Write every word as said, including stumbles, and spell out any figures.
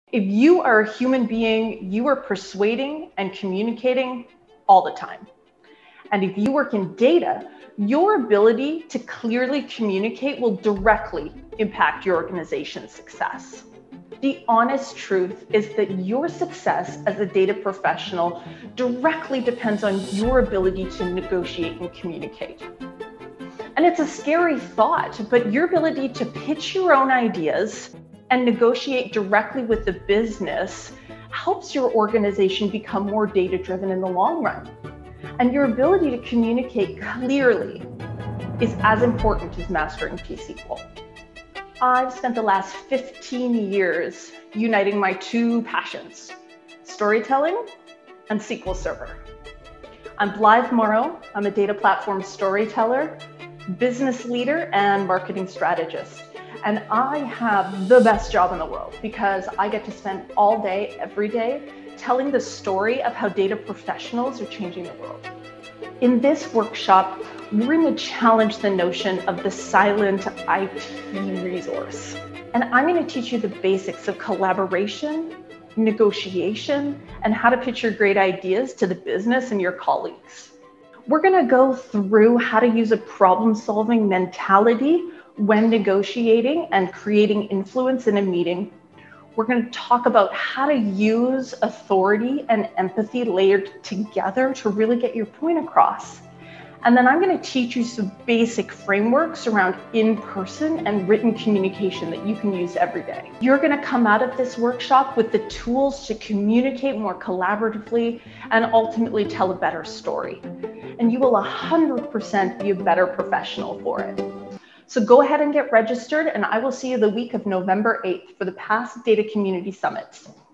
If you are a human being, you are persuading and communicating all the time. And if you work in data, your ability to clearly communicate will directly impact your organization's success. The honest truth is that your success as a data professional directly depends on your ability to negotiate and communicate. And it's a scary thought, but your ability to pitch your own ideas and negotiate directly with the business helps your organization become more data-driven in the long run. And your ability to communicate clearly is as important as mastering T S Q L. I've spent the last fifteen years uniting my two passions, storytelling and S Q L Server. I'm Blythe Morrow. I'm a data platform storyteller, business leader, and marketing strategist. And I have the best job in the world because I get to spend all day, every day, telling the story of how data professionals are changing the world. In this workshop, we're going to challenge the notion of the silent I T resource. And I'm going to teach you the basics of collaboration, negotiation, and how to pitch your great ideas to the business and your colleagues. We're going to go through how to use a problem-solving mentality when negotiating and creating influence in a meeting. We're going to talk about how to use authority and empathy layered together to really get your point across. And then I'm going to teach you some basic frameworks around in-person and written communication that you can use every day. You're going to come out of this workshop with the tools to communicate more collaboratively and ultimately tell a better story. And you will one hundred percent be a better professional for it. So go ahead and get registered, and I will see you the week of November eighth for the Past Data Community Summit.